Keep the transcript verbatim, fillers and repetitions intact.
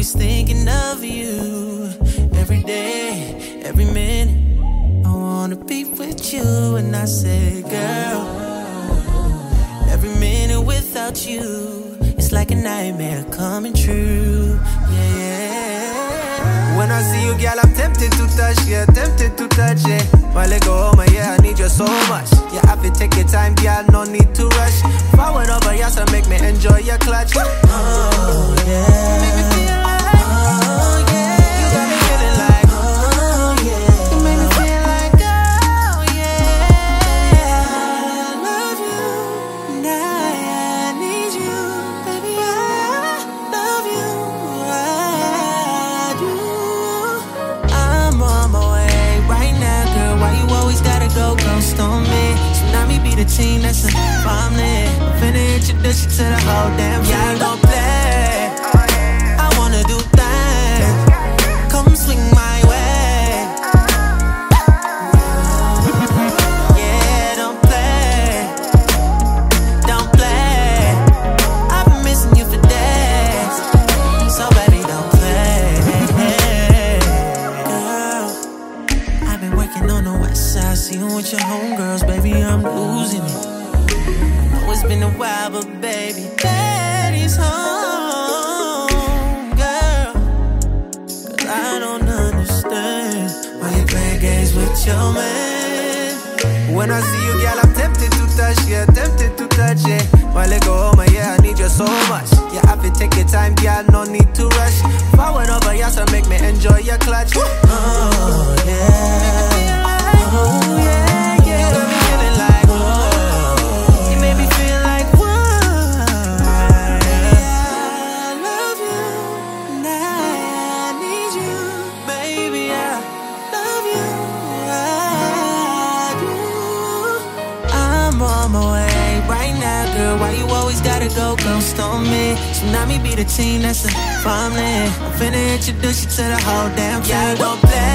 always thinking of you. Every day, every minute, I wanna be with you. And I say, girl, every minute without you, it's like a nightmare coming true. Yeah, yeah. When I see you, girl, I'm tempted to touch, yeah, tempted to touch, yeah. While I go home, yeah, I need you so much. Yeah, I feel take your time, girl, no need to rush. Forward over, yes, so make me enjoy your clutch. Oh, yeah. Make me feel like, oh, yeah. You got me feeling like, oh, yeah. You make me feel like, oh, yeah. I love you, and I need you. Baby, I love you, I do. I'm on my way right now, girl. Why you always gotta go ghost on me? Tsunami be the team that's a family. I'm finna introduce you to the whole damn team. Yeah, don't play. I wanna do things. Come swing my way. Yeah, don't play. Don't play. I've been missing you for days. So baby, don't play. Girl, I've been working on the west side. See you with your homegirls, baby, I'm losing it. I know it's been a while, but baby, daddy's home, girl. Cause I don't understand why you playing games with your man. when I see you, girl, I'm tempted to touch, yeah, tempted to touch, yeah. While I go home, yeah, I need you so much. Yeah, I feel take your time, girl, no need to rush. Forward over, yeah, so make me enjoy your clutch. Oh, yeah. Oh, yeah, yeah. You got me feeling like, oh. You made me feel like, whoa. I love you, and I need you. Baby, I love you, I do. I'm on my way right now, girl. Why you always gotta go ghost on me? Tsunami be the team that's a family. I'm finna introduce you to the whole damn team. Yeah, don't play.